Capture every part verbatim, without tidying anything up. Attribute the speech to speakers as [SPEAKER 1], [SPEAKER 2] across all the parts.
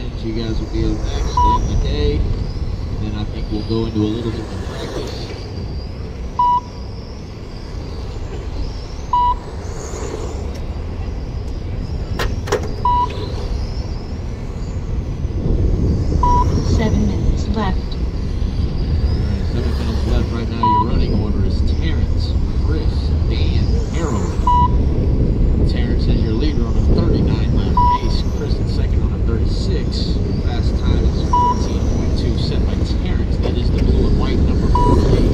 [SPEAKER 1] sessions. You guys will be up next to end the day. And then I think we'll go into a little bit of practice.
[SPEAKER 2] Seven minutes left.
[SPEAKER 1] Alright, seven minutes left. Right now your running order is Terrence, Chris, Dan, Harold. Terrence is your leader on a thirty-nine lap pace. Chris in second on a thirty-six. Fast time is fourteen point two set by Terrence. That is the blue and white number forty-eight.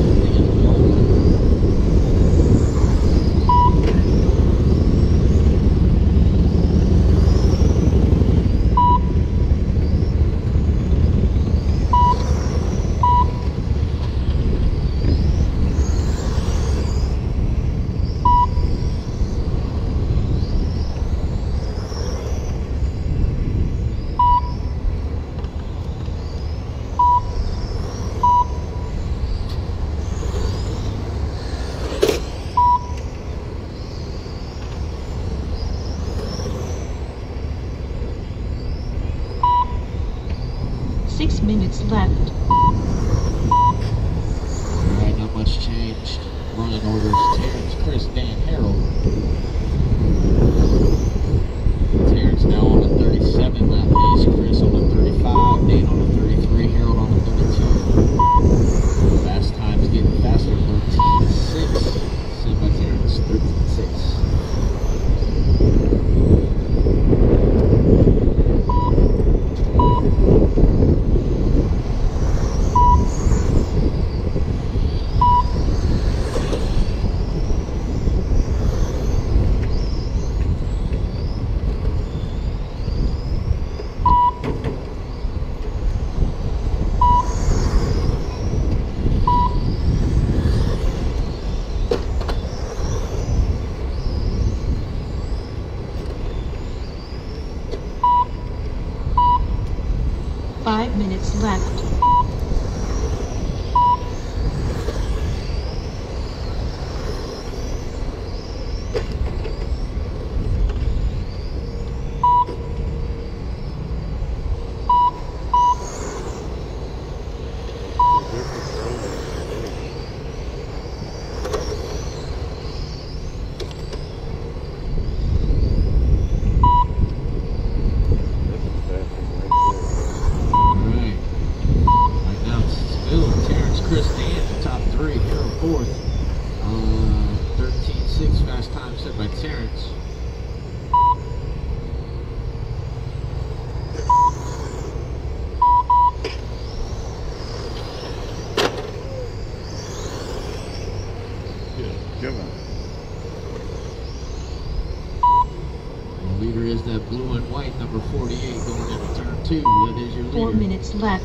[SPEAKER 2] Six minutes left.
[SPEAKER 1] Alright, not much changed. Running orders Terrence, Chris, Dan, Harold. Terrence now on a thirty-seven lap pace, Chris on a thirty-five, Dan on a thirty-three, Harold on a thirty-two. Fast time's getting faster, thirteen six. Set by Terrence, thirteen six.
[SPEAKER 2] Five minutes left.
[SPEAKER 1] Chris Dan, the top three, Harold fourth. Uh, thirteen six fast time set by Terrence.
[SPEAKER 3] Good. Come on.
[SPEAKER 1] The leader is that blue and white number forty-eight going into turn two. That is your leader.
[SPEAKER 2] Four minutes left.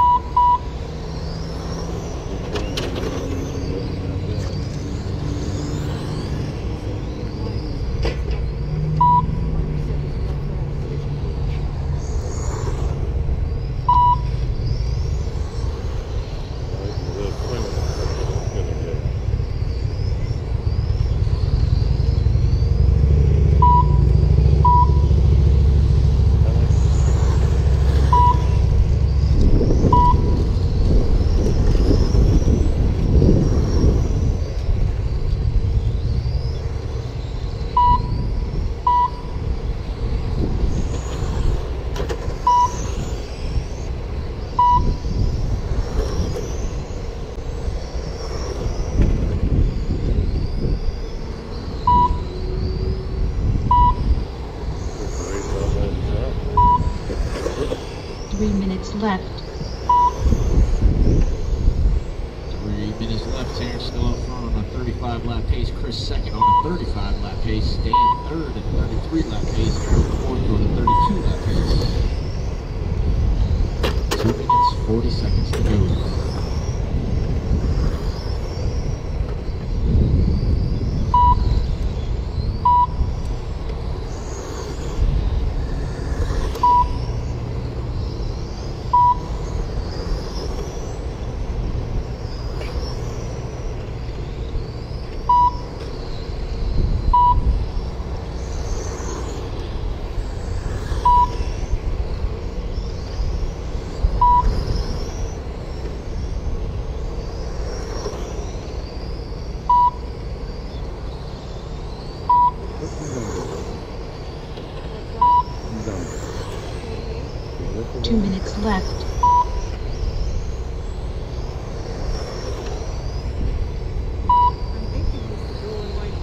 [SPEAKER 2] Three minutes left.
[SPEAKER 1] Three minutes left. Terrence still up front on a thirty-five lap pace. Chris second on a thirty-five lap pace. Dan third at a thirty-three lap pace. Harold fourth on a thirty-two lap pace. Two minutes, forty seconds to go.
[SPEAKER 2] Two minutes left.
[SPEAKER 3] I'm thinking it's the blue and white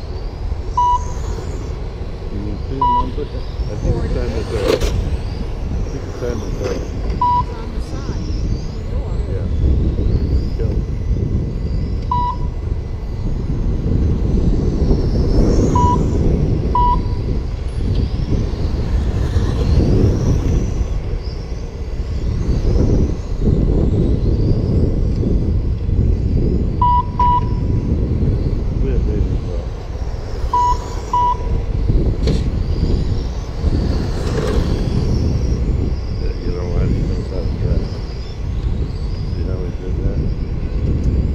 [SPEAKER 3] car.
[SPEAKER 4] You can see the number? I think it's time to go. I think it's time to go.
[SPEAKER 3] It's on the side, on the door.
[SPEAKER 4] Yeah. Go. We're ready to go. Yeah, you know what? He knows how to drive. See how he did that?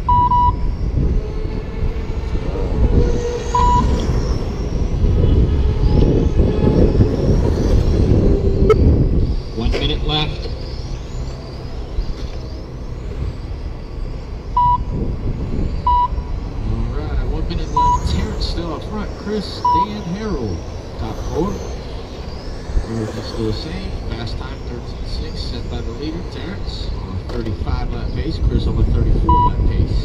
[SPEAKER 1] One minute left. Alright, one minute left. Terrence still up front. Chris, Dan, Harold. Top four. Everything's still the same. Fast time thirteen six set by the leader, Terrence. On a thirty-five lap pace. Chris on a thirty-four lap pace.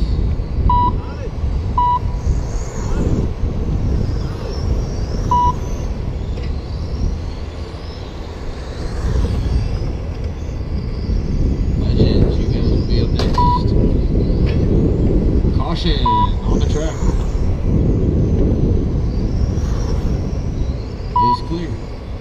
[SPEAKER 1] Legends, you guys will be up next. Caution on the track. It is clear.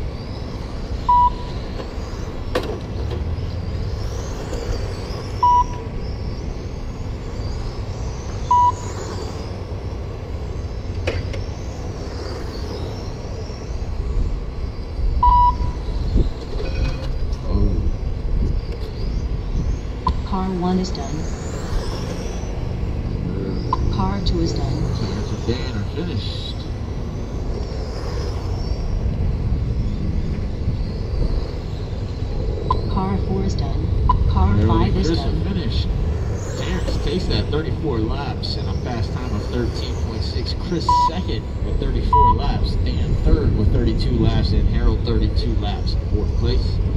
[SPEAKER 2] Car one is done. Car two is done.
[SPEAKER 1] Terrence and Dan are finished.
[SPEAKER 2] Car four is done. Car
[SPEAKER 1] Harold
[SPEAKER 2] five
[SPEAKER 1] and
[SPEAKER 2] is
[SPEAKER 1] Chris are
[SPEAKER 2] done.
[SPEAKER 1] finished. Terrence takes that thirty-four laps and a fast time of thirteen point six. Chris second with thirty-four laps. Dan third with thirty-two laps. And Harold thirty-two laps in fourth place.